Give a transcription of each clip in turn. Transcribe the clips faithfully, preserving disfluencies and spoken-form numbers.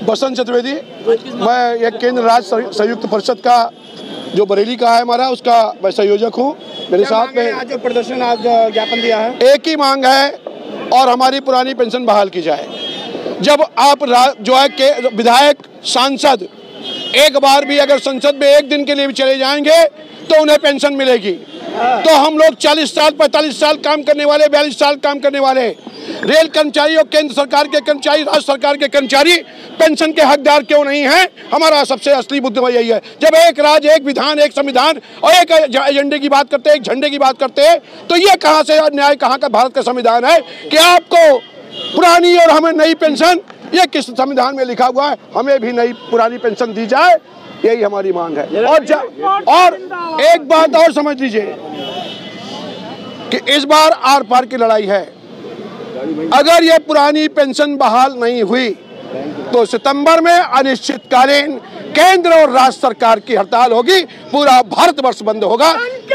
बसंत चतुर्वेदी, मैं एक केंद्र राज्य संयुक्त परिषद का जो बरेली का है हमारा, उसका मैं संयोजक हूँ। मेरे साथ में आज जो प्रदर्शन आज ज्ञापन दिया है, एक ही मांग है और हमारी पुरानी पेंशन बहाल की जाए। जब आप जो है के विधायक सांसद एक बार भी अगर संसद में एक दिन के लिए भी चले जाएंगे तो उन्हें पेंशन मिलेगी। तो हम लोग चालीस साल पैंतालीस साल काम करने वाले, बयालीस साल काम करने वाले रेल कर्मचारी और केंद्र सरकार के कर्मचारी, राज्य सरकार के कर्मचारी पेंशन के हकदार क्यों नहीं हैं? हमारा सबसे असली मुद्दा यही है। जब एक राज्य, एक विधान, एक संविधान और एक एजेंडे की बात करते हैं, एक झंडे की बात करते हैं, तो ये कहाँ से न्याय, कहाँ का भारत का संविधान है कि आपको पुरानी और हमें नई पेंशन, ये किस संविधान में लिखा हुआ है? हमें भी नई पुरानी पेंशन दी जाए, यही हमारी मांग है। और और एक बात और समझ लीजिए कि इस बार आर पार की लड़ाई है। अगर ये पुरानी पेंशन बहाल नहीं हुई तो सितंबर में अनिश्चितकालीन केंद्र और राज्य सरकार की हड़ताल होगी, पूरा भारतवर्ष बंद होगा।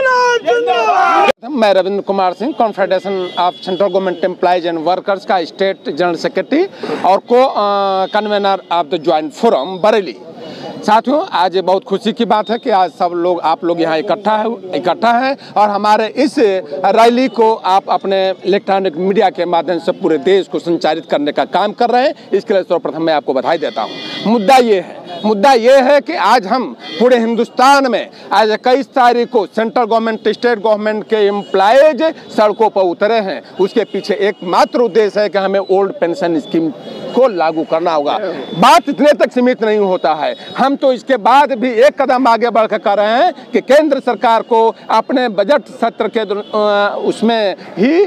मैं Ravindra Kumar Singh, confederation of central government employees and workers का स्टेट जनरल सेक्रेटरी और co convener of the joint forum Bareilly. साथियों, आज बहुत खुशी की बात है कि आज सब लोग, आप लोग यहाँ इकट्ठा है इकट्ठा हैं और हमारे इस रैली को आप अपने इलेक्ट्रॉनिक मीडिया के माध्यम से पूरे देश को संचालित करने का काम कर रहे हैं। इसके लिए सर्वप्रथम मैं आपको बधाई देता हूँ। मुद्दा ये है मुद्दा ये है कि आज हम पूरे हिंदुस्तान में आज इक्कीस तारीख को सेंट्रल गवर्नमेंट, स्टेट गवर्नमेंट के एम्प्लॉयज सड़कों पर उतरे हैं। उसके पीछे एकमात्र उद्देश्य है कि हमें ओल्ड पेंशन स्कीम को लागू करना होगा। बात इतने तक सीमित नहीं होता है, हम तो इसके बाद भी एक कदम आगे बढ़कर कर रहे हैं कि केंद्र सरकार को अपने बजट सत्र के उसमें ही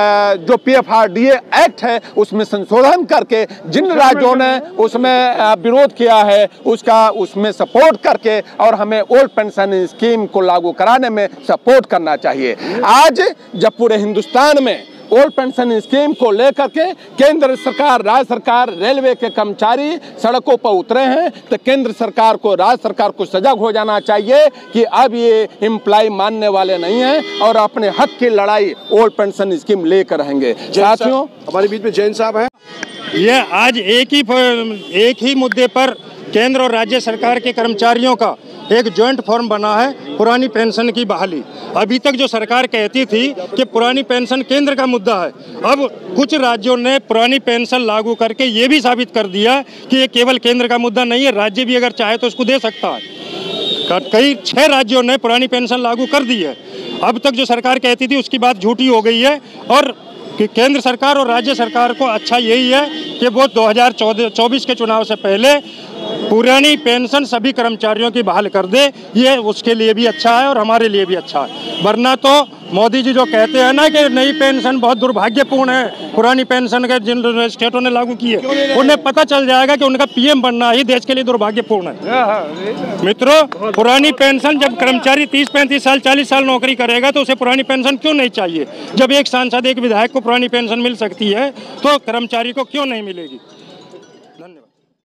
जो P F R D A act है उसमें संशोधन करके जिन राज्यों ने उसमें विरोध किया है उसका उसमें सपोर्ट करके और हमें ओल्ड पेंशन स्कीम को लागू कराने में सपोर्ट करना चाहिए। आज जब पूरे हिंदुस्तान में ओल्ड पेंशन स्कीम को लेकर के केंद्र सरकार, राज्य सरकार, रेलवे के कर्मचारी सड़कों पर उतरे हैं तो केंद्र सरकार को, राज्य सरकार को सजग हो जाना चाहिए कि अब ये एम्प्लॉय मानने वाले नहीं हैं और अपने हक की लड़ाई ओल्ड पेंशन स्कीम लेकर रहेंगे। साथियों, हमारे बीच में जैन साहब हैं। ये आज एक ही एक ही मुद्दे पर केंद्र और राज्य सरकार के कर्मचारियों का एक जॉइंट फॉर्म बना है, पुरानी पेंशन की बहाली। अभी तक जो सरकार कहती थी कि पुरानी पेंशन केंद्र का मुद्दा है, अब कुछ राज्यों ने पुरानी पेंशन लागू करके ये भी साबित कर दिया कि ये केवल केंद्र का मुद्दा नहीं है, राज्य भी अगर चाहे तो उसको दे सकता है। कई छह राज्यों ने पुरानी पेंशन लागू कर दी है। अब तक जो सरकार कहती थी उसकी बात झूठी हो गई है और कि केंद्र सरकार और राज्य सरकार को अच्छा यही है कि वो दो हज़ार चौबीस के चुनाव से पहले पुरानी पेंशन सभी कर्मचारियों की बहाल कर दे। ये उसके लिए भी अच्छा है और हमारे लिए भी अच्छा है। वरना तो मोदी जी जो कहते हैं ना कि नई पेंशन बहुत दुर्भाग्यपूर्ण है, पुरानी पेंशन के जिन स्टेटों ने लागू की है उन्हें पता चल जाएगा कि उनका पी एम बनना ही देश के लिए दुर्भाग्यपूर्ण है। मित्रों, पुरानी पेंशन, जब कर्मचारी तीस पैंतीस साल चालीस साल नौकरी करेगा तो उसे पुरानी पेंशन क्यों नहीं चाहिए? जब एक सांसद, एक विधायक को पुरानी पेंशन मिल सकती है तो कर्मचारी को क्यों नहीं मिलेगी?